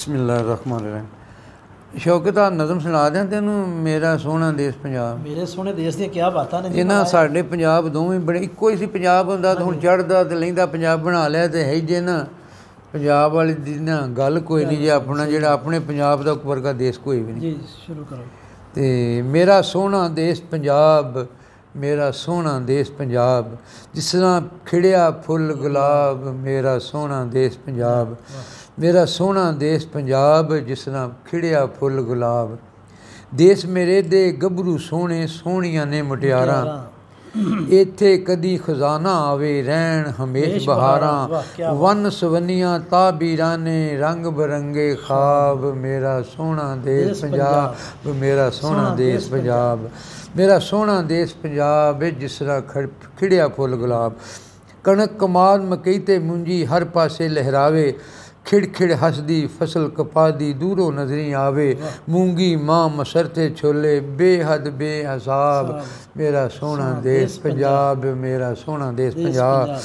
ਬਿਸਮਿल्लाहिर्रहमानिर्रहीम। ਸ਼ੌਕਤ ਆ ਨਜ਼ਮ ਸੁਣਾ ਦਿਆਂ ਤੈਨੂੰ, ਮੇਰਾ ਸੋਹਣਾ ਦੇਸ਼ ਪੰਜਾਬ। ਮੇਰੇ ਸੋਹਣੇ ਦੇਸ਼ ਦੀਆਂ ਕਿਆ ਬਾਤਾਂ ਨੇ। ਇਹਨਾਂ ਸਾਡੇ ਪੰਜਾਬ ਦੋਵੇਂ ਬੜੇ ਇੱਕੋ ਹੀ ਸੀ। ਪੰਜਾਬ ਹੁੰਦਾ ਤਾਂ ਹੁਣ ਚੜ੍ਹਦਾ ਤੇ ਲੈਂਦਾ ਪੰਜਾਬ ਬਣਾ ਲਿਆ ਤੇ ਹੈ ਜੇ ਨਾ ਪੰਜਾਬ ਵਾਲੀ ਦੀ ਨਾ ਗੱਲ ਕੋਈ ਨਹੀਂ ਜੇ ਆਪਣਾ ਜਿਹੜਾ ਆਪਣੇ ਪੰਜਾਬ ਦਾ ਵਰਗਾ ਦੇਸ਼ ਕੋਈ ਵੀ ਨਹੀਂ ਜੀ। ਸ਼ੁਰੂ ਕਰੋ। ਤੇ ਮੇਰਾ ਸੋਹਣਾ ਦੇਸ਼ ਪੰਜਾਬ, ਮੇਰਾ ਸੋਹਣਾ ਦੇਸ਼ ਪੰਜਾਬ, ਜਿਸ ਤਰ੍ਹਾਂ ਖਿੜਿਆ ਫੁੱਲ ਗੁਲਾਬ, ਮੇਰਾ ਸੋਹਣਾ ਦੇਸ਼ ਪੰਜਾਬ, ਮੇਰਾ ਸੋਹਣਾ ਦੇਸ਼ ਪੰਜਾਬ, ਜਿਸ ਤਰ੍ਹਾਂ ਖਿੜਿਆ ਫੁੱਲ ਗੁਲਾਬ। ਦੇਸ਼ ਮੇਰੇ ਦੇ ਗੱਭਰੂ ਸੋਹਣੇ, ਸੋਹਣੀਆਂ ਨੇ ਮੁਟਿਆਰਾਂ, ਇੱਥੇ ਕਦੀ ਖਜ਼ਾਨਾ ਆਵੇ, ਰਹਿਣ ਹਮੇਸ਼ ਬਹਾਰਾਂ, ਵੰਨ ਸਵੰਨੀਆਂ ਤਾਬੀਰਾਨੇ, ਰੰਗ ਬਰੰਗੇ ਖਾਬ, ਮੇਰਾ ਸੋਹਣਾ ਦੇਸ਼ ਪੰਜਾਬ, ਮੇਰਾ ਸੋਹਣਾ ਦੇਸ਼ ਪੰਜਾਬ, ਮੇਰਾ ਸੋਹਣਾ ਦੇਸ਼ ਪੰਜਾਬ, ਜਿਸ ਤਰ੍ਹਾਂ ਖਿੜਿਆ ਫੁੱਲ ਗੁਲਾਬ। ਕਣਕ ਕਮਾਦ ਮਕਈ ਤੇ ਮੁੰਜੀ ਹਰ ਪਾਸੇ ਲਹਿਰਾਵੇ, ਖਿੜ ਖਿੜ ਹੱਸਦੀ ਫਸਲ ਕਪਾਦੀ ਦੂਰੋਂ ਨਜ਼ਰੀ ਆਵੇ, ਮੂੰਗੀ ਮਾਂ ਮਸਰਤੇ ਛੋਲੇ ਬੇਹੱਦ ਬੇਹਿਸਾਬ, ਮੇਰਾ ਸੋਹਣਾ ਦੇਸ਼ ਪੰਜਾਬ, ਮੇਰਾ ਸੋਹਣਾ ਦੇਸ਼ ਪੰਜਾਬ।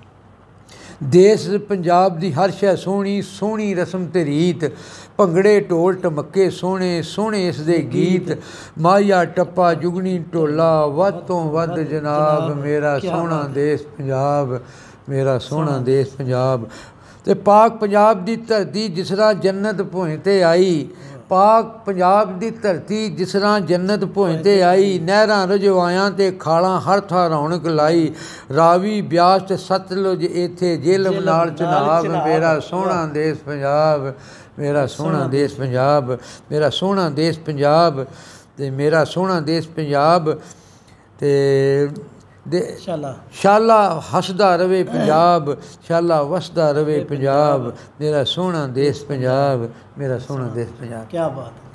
ਦੇਸ਼ ਪੰਜਾਬ ਦੀ ਹਰ ਸ਼ੈ ਸੋਹਣੀ, ਸੋਹਣੀ ਰਸਮ ਤੇ ਰੀਤ, ਭੰਗੜੇ ਢੋਲ ਢਮੱਕੇ ਸੋਹਣੇ, ਸੋਹਣੇ ਇਸ ਦੇ ਗੀਤ, ਮਾਹੀਆ ਟੱਪਾ ਜੁਗਣੀ ਢੋਲਾ ਵੱਧ ਤੋਂ ਵੱਧ ਜਨਾਬ, ਮੇਰਾ ਸੋਹਣਾ ਦੇਸ਼ ਪੰਜਾਬ, ਮੇਰਾ ਸੋਹਣਾ ਦੇਸ਼ ਪੰਜਾਬ। ਤੇ ਪਾਕ ਪੰਜਾਬ ਦੀ ਧਰਤੀ ਜਿਸ ਤਰ੍ਹਾਂ ਜੰਨਤ ਭੋਏ 'ਤੇ ਆਈ, ਪਾਕ ਪੰਜਾਬ ਦੀ ਧਰਤੀ ਜਿਸ ਤਰ੍ਹਾਂ ਜੰਨਤ ਭੋਏ 'ਤੇ ਆਈ, ਨਹਿਰਾਂ ਰਜਵਾਇਆਂ ਤੇ ਖਾਲਾਂ ਹਰ ਥਾਂ ਰੌਣਕ ਲਾਈ, ਰਾਵੀ ਬਿਆਸ ਤੇ ਸਤਲੁਜ ਇੱਥੇ ਜਿਹਲਮ ਨਾਲ ਚਨਾਬ, ਮੇਰਾ ਸੋਹਣਾ ਦੇਸ਼ ਪੰਜਾਬ, ਮੇਰਾ ਸੋਹਣਾ ਦੇਸ਼ ਪੰਜਾਬ, ਮੇਰਾ ਸੋਹਣਾ ਦੇਸ਼ ਪੰਜਾਬ, ਤੇ ਮੇਰਾ ਸੋਹਣਾ ਦੇਸ਼ ਪੰਜਾਬ। ਤੇ ਸ਼ਾਲਾ ਹੱਸਦਾ ਰਵੇ ਪੰਜਾਬ, ਸ਼ਾਲਾ ਵਸਦਾ ਰਵੇ ਪੰਜਾਬ, ਮੇਰਾ ਸੋਹਣਾ ਦੇਸ਼ ਪੰਜਾਬ, ਮੇਰਾ ਸੋਹਣਾ ਦੇਸ਼ ਪੰਜਾਬ। ਕਿਆ ਬਾਤ।